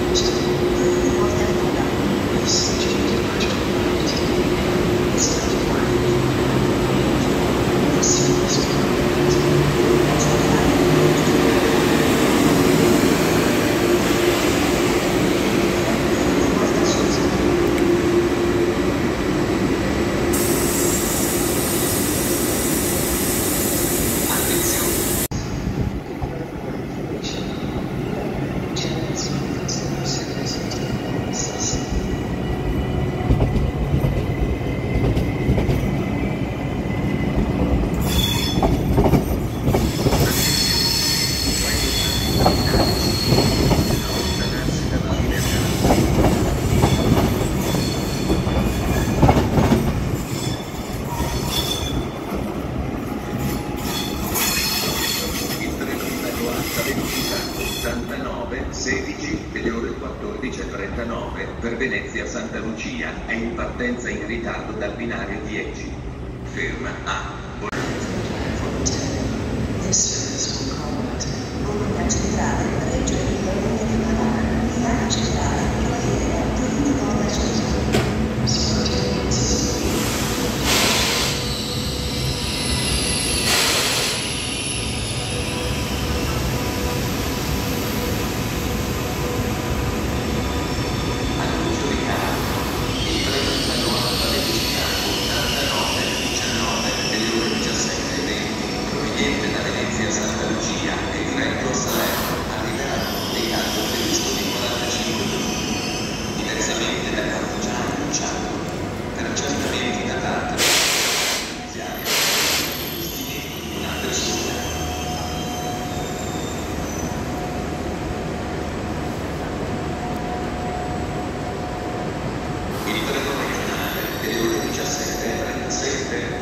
per Venezia Santa Lucia è in partenza in ritardo dal binario 10. Ferma a da Venezia Santa Lucia e diretto a Salerno arriveranno dei caldo previsto di 45 minuti, diversamente da quanto già annunciato. Per accertamenti da parte iniziale, investimenti di un'altra sola. Il treno regionale delle ore 17:37.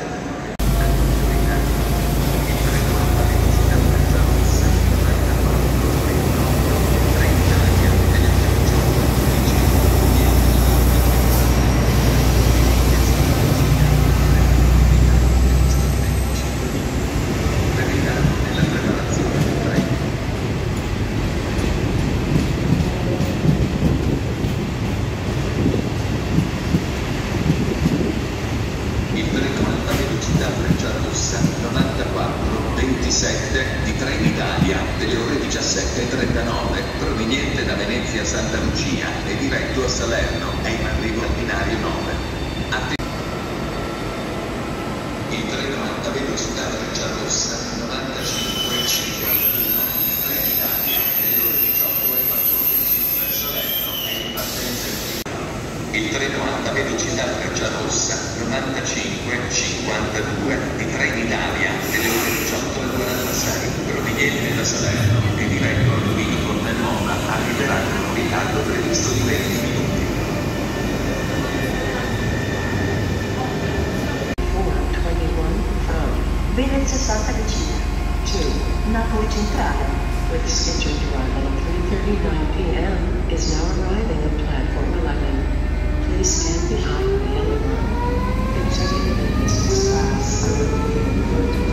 Di Trenitalia delle ore 17:39 proveniente da Venezia Santa Lucia e diretto a Salerno è in arrivo al binario 9. Il treno alta velocità Frecciarossa 95:51 Trenitalia delle ore 18:14 per Salerno è in partenza in il treno alta velocità Frecciarossa 95:52 di Trenitalia delle ore 18:46 proveniente da Salerno e diretto a Luino Cortenuova arriverà con un ritardo previsto di 20 minuti. 4:21 from Venezia Santa Lucia to Napoli Centrale with scheduled arrival at 3:39 p.m. is now arriving at platform 11. Please stand behind the yellow line. Executive and business class are removing